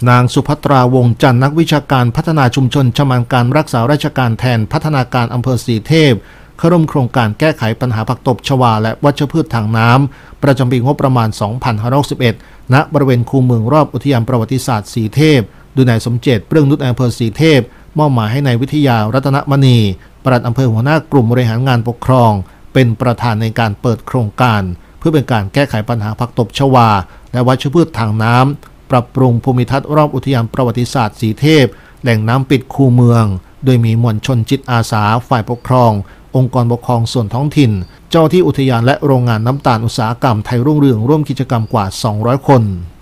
นางสุภัตราวงศ์จันทร์นักวิชาการพัฒนาชุมชนชำนาญการรักษาราชการแทนพัฒนาการอำเภอสีเทพเข้าร่วมโครงการแก้ไขปัญหาผักตบชวาและวัชพืชทางน้ำประจำปีงบประมาณ 2561 ณ บริเวณคูเมืองรอบอุทยานประวัติศาสตร์สีเทพโดยนายสมเจตเปลื้องนุชอำเภอสีเทพมอบหมายให้นายวิทยารัตนมณีปลัดอำเภอหัวหน้ากลุ่มบริหารงานปกครองเป็นประธานในการเปิดโครงการเพื่อเป็นการแก้ไขปัญหาผักตบชวาและวัชพืชทางน้ำปรับปรุงภูมิทัศน์รอบอุทยานประวัติศาสตร์สีเทพแหล่งน้ำปิดคูเมืองโดยมีมวลชนจิตอาสาฝ่ายปกครององค์กรปกครองส่วนท้องถิ่นเจ้าที่อุทยานและโรงงานน้ำตาลอุตสาหกรรมไทยรุ่งเรืองร่วมกิจกรรมกว่า200 คน